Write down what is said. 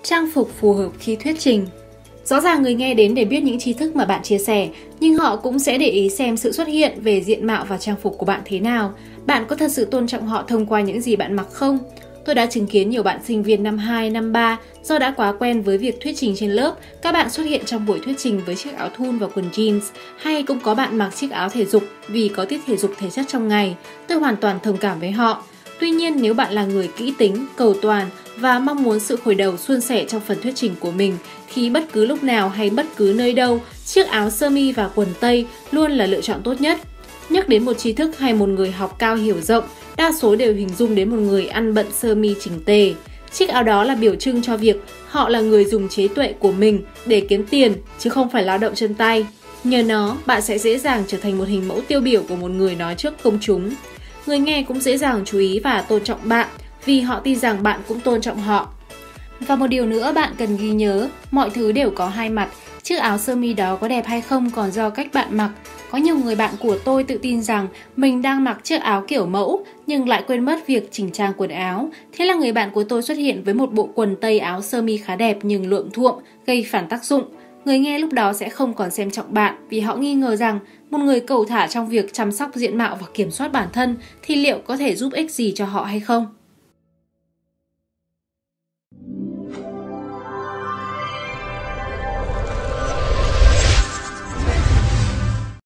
Trang phục phù hợp khi thuyết trình. Rõ ràng người nghe đến để biết những tri thức mà bạn chia sẻ, nhưng họ cũng sẽ để ý xem sự xuất hiện về diện mạo và trang phục của bạn thế nào. Bạn có thật sự tôn trọng họ thông qua những gì bạn mặc không? Tôi đã chứng kiến nhiều bạn sinh viên năm 2, năm 3 do đã quá quen với việc thuyết trình trên lớp, các bạn xuất hiện trong buổi thuyết trình với chiếc áo thun và quần jeans, hay cũng có bạn mặc chiếc áo thể dục vì có tiết thể dục thể chất trong ngày. Tôi hoàn toàn thông cảm với họ. Tuy nhiên, nếu bạn là người kỹ tính, cầu toàn và mong muốn sự khởi đầu suôn sẻ trong phần thuyết trình của mình, thì bất cứ lúc nào hay bất cứ nơi đâu, chiếc áo sơ mi và quần tây luôn là lựa chọn tốt nhất. Nhắc đến một tri thức hay một người học cao hiểu rộng, đa số đều hình dung đến một người ăn bận sơ mi chỉnh tề. Chiếc áo đó là biểu trưng cho việc họ là người dùng trí tuệ của mình để kiếm tiền, chứ không phải lao động chân tay. Nhờ nó, bạn sẽ dễ dàng trở thành một hình mẫu tiêu biểu của một người nói trước công chúng. Người nghe cũng dễ dàng chú ý và tôn trọng bạn vì họ tin rằng bạn cũng tôn trọng họ. Và một điều nữa bạn cần ghi nhớ, mọi thứ đều có hai mặt. Chiếc áo sơ mi đó có đẹp hay không còn do cách bạn mặc. Có nhiều người bạn của tôi tự tin rằng mình đang mặc chiếc áo kiểu mẫu nhưng lại quên mất việc chỉnh trang quần áo. Thế là người bạn của tôi xuất hiện với một bộ quần tây áo sơ mi khá đẹp nhưng luộm thuộm, gây phản tác dụng. Người nghe lúc đó sẽ không còn xem trọng bạn vì họ nghi ngờ rằng một người cầu thả trong việc chăm sóc diện mạo và kiểm soát bản thân thì liệu có thể giúp ích gì cho họ hay không.